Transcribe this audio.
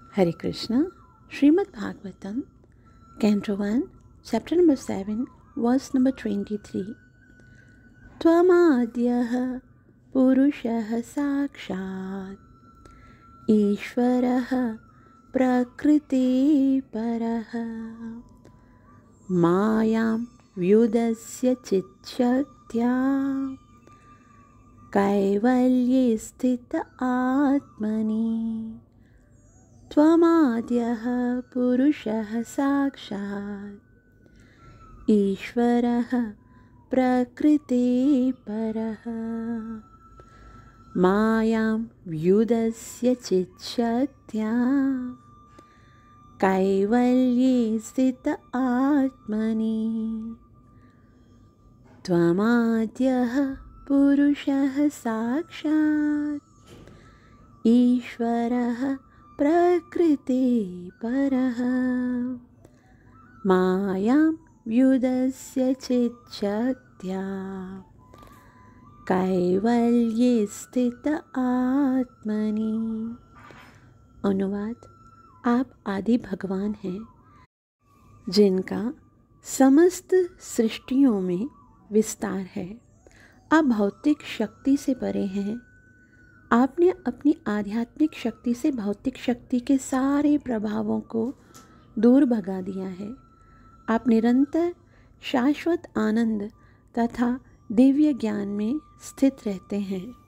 Hare Krishna, Srimad Bhagavatam, Canto 1, Chapter number 7, Verse number 23. Tvamadyah Purushah Sakshat Ishvarah Prakriti Parah Mayam Vyudasya Chitchaktya Kaivalye Sthita Atmani Tvamadyah Purushah Sakshat Ishvarah Prakriti Parah Mayam Vyudasya Chitchaktya Kaivalye Sthita Atmani Tvamadyah Purushah Sakshat Ishvarah Prakriti Parah Mayam Vyudasya Chitchaktya Kaivalye Sthita Atmani। अनुवाद। आप आदि भगवान हैं जिनका समस्त सृष्टियों में विस्तार है। आप भौतिक शक्ति से परे हैं। आपने अपनी आध्यात्मिक शक्ति से भौतिक शक्ति के सारे प्रभावों को दूर भगा दिया है। आप निरंतर शाश्वत आनंद तथा दिव्य ज्ञान में स्थित रहते हैं।